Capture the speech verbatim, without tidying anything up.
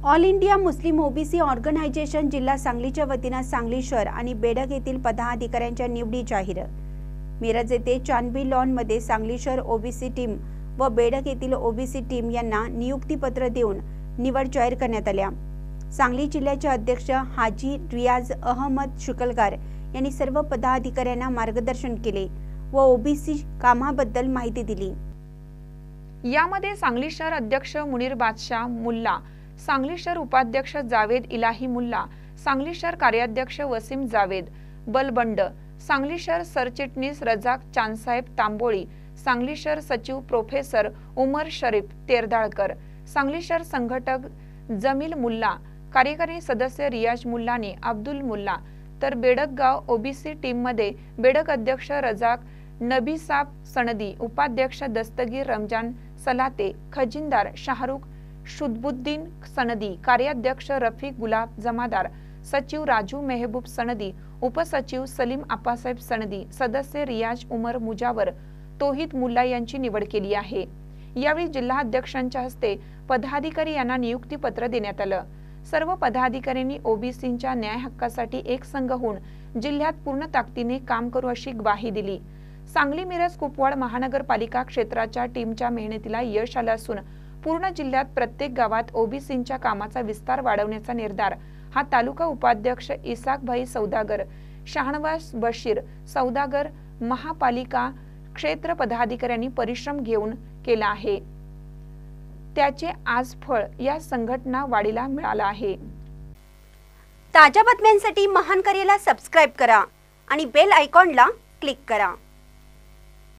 All India Muslim OBC organisation जिल्हा सांगलीच्या वतीने सांगली शहर आणि बेडग येथील पदाधिकाऱ्यांच्या निवडी जाहीर। मिरज येथे चांदबी लॉन मध्ये सांगली शहर ओबीसी टीम व बेडग येथील ओबीसी टीम यांना नियुक्तीपत्र देऊन निवड जाहीर करण्यात आल्या। सांगली जिल्ह्याचे अध्यक्ष हाजी रियाज अहमद शुक्लगार यांनी सर्व पदाधिकाऱ्यांना मार्गदर्शन केले व ओबीसी कामाबद्दल माहिती दिली। यामध्ये सांगली शहर अध्यक्ष मुनीर बादशाह मुल्ला, सांगली शहर उपाध्यक्ष जावेद इलाही मुल्ला, सांगली शहर कार्याध्यक्ष वसीम जावेद बलबंड, सांगली शहर सरचिटणीस रजाक चांदसाहेब तांबोळी, सांगली शहर सचिव प्रोफेसर उमर शरीफ तेरदाळकर, सांगली शहर संघटक जमील मुल्ला, कार्यकारी सदस्य रियाज मुल्लानी अब्दुल मुल्ला, तर बेडग गाव ओबीसी टीम मध्ये बेडग अध्यक्ष रजाक नबीसाब सनदी, उपाध्यक्ष दस्तगीर रमजान सलाते, खजिनदार शाहरुख शुद्बुद्दीन सनदी, कार्याध्यक्ष रफीक गुलाब जमादार, सचिव राजू मेहबूब सनदी, उपसचिव सलीम आपासाहेब सनदी, सदस्य रियाज उमर मुजावर तोहिद मुल्ला यांची निवड केली आहे। यावेळी जिल्हाध्यक्षांच्या हस्ते पदाधिकारी यांना नियुक्ती पत्र देण्यात आलं। सर्व पदाधिकाऱ्यांनी ओबीसींच्या न्याय हक्कासाठी एक संघ होऊन जिल्ह्यात पूर्ण ताकदीने काम करू अशी ग्वाही दिली। सांगली मिरज कुपवाड महानगरपालिका क्षेत्राच्या टीमच्या मेहनतीला यश आलं असून पूर्ण जिल्ह्यात प्रत्येक गावात ओबीसींच्या कामाचा विस्तार वाढवण्याचा निर्धार हा तालुका उपाध्यक्ष इसाक भाई सौदागर, शाहनवाज बशीर सौदागर, महापालिका क्षेत्र पदाधिकाऱ्यांनी परिश्रम घेऊन केला आहे। त्याचे आज फळ या संघटना वाढीला मिळाला आहे। ताज्या बातम्यांसाठी महान करेला सबस्क्राइब करा आणि बेल आयकॉनला क्लिक करा।